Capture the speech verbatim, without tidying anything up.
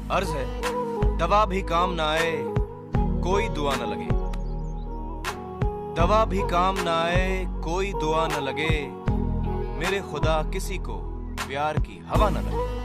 अर्ज है, दवा भी काम ना आए कोई दुआ न लगे, दवा भी काम ना आए कोई दुआ न लगे, मेरे खुदा किसी को प्यार की हवा न लगे।